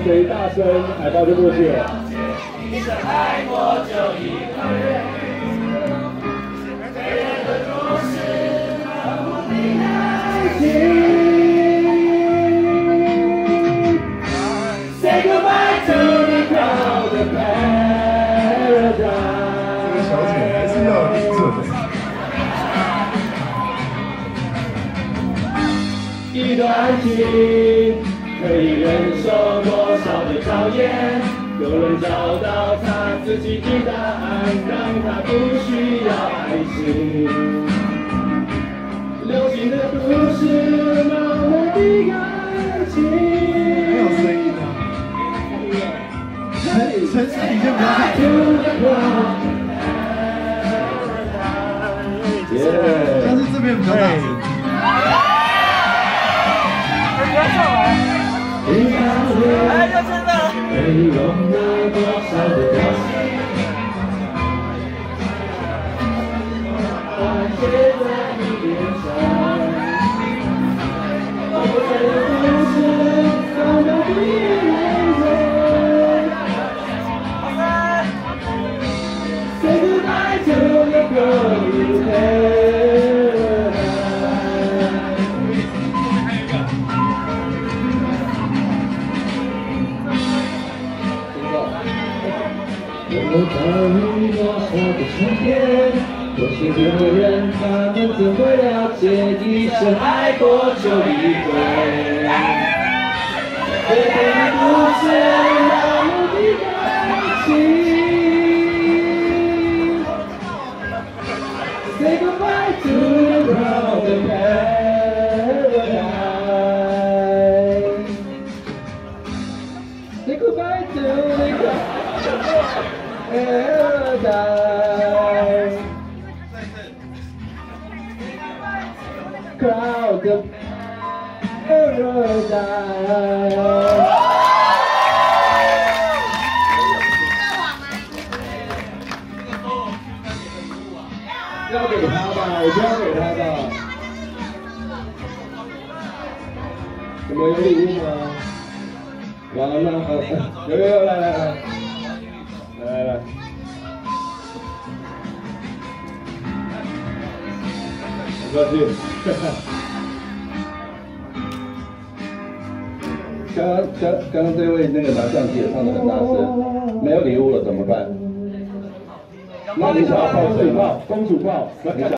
谁大声，海报就过去了。 一生爱过就一个人，别人的故事，我的爱情。Say goodbye to the crowded paradise。 这个小姐还是要有准的。 一段爱情可以忍受多少的考验？有人找到他自己的答案，让他不需要爱情。流行的故事，盲目的爱情。 没有声音啊。城市里面不要太但是这边比较大声。 哎，要真的！被用了多少的表情，花谢在你脸上，我的故事怎么比人人 ？Say goodbye to the girl you hate。我遭遇多少的春天，多幸福的人，他们怎会了解一生爱过就一回？别的故事，盲目的爱情。Say goodbye to the crowded paradise。Say goodbye to the paradise. Crowd of paradise. 要给他吧，我就要给他吧。怎么有礼物吗？完了，有，来。不客气。刚刚这位那个拿相机也唱得很大声，没有礼物了怎么办？那你想要公主抱？